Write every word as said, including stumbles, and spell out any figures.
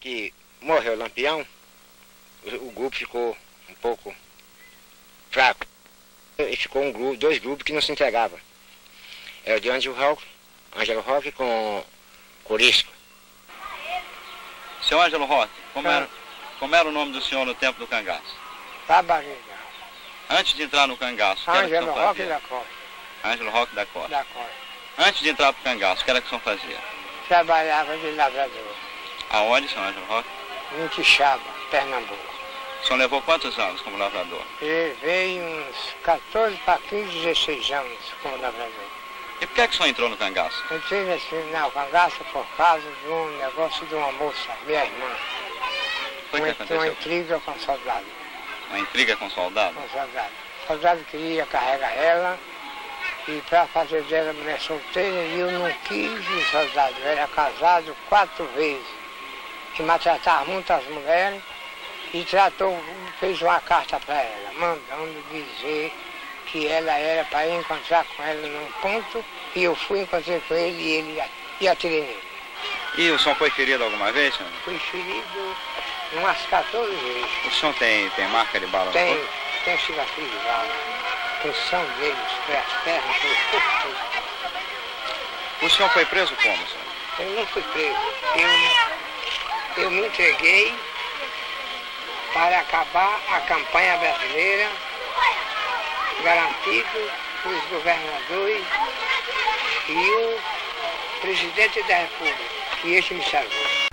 que morreu o Lampião, o, o grupo ficou um pouco fraco. E ficou um grupo, dois grupos que não se entregavam. É o de Ângelo Roque, Ângelo Roque com Corisco. Seu Ângelo Roque, como era, como era o nome do senhor no tempo do cangaço? Barbarina. Antes de entrar no cangaço, o que era que o Ângelo senhor Roque fazia? da Costa. Ângelo Roque da Costa. Da Costa. Antes de entrar pro cangaço, o que era que o senhor fazia? Trabalhava de lavrador. Aonde, seu Ângelo Roque? Em Quixaba, Pernambuco. O senhor levou quantos anos como lavrador? Levei uns quatorze para quinze, dezesseis anos como lavrador. E por que, é que o senhor entrou no cangaço? Entrei nesse na cangaça por causa de um negócio de uma moça, minha irmã. Foi que uma, aconteceu? uma intriga com soldado. Uma intriga com soldado? Com soldado. O soldado queria carregar ela e para fazer dela mulher solteira e eu não quis. O soldado era casado quatro vezes e maltratava muito as mulheres e tratou, fez uma carta para ela, mandando dizer que ela era para ir encontrar com ela num ponto, e eu fui, encontrei com ele e ele e atirei nele. E o senhor foi ferido alguma vez, senhor? Fui ferido umas quatorze vezes. O senhor tem, tem marca de bala no Tem, corpo? tem cicatriz de bala, posição deles, as pernas, pelo corpo todo. O senhor foi preso como, senhor? Eu não fui preso, eu, eu me entreguei para acabar a campanha brasileira, garantido os governadores e o presidente da República, e esse me salvou.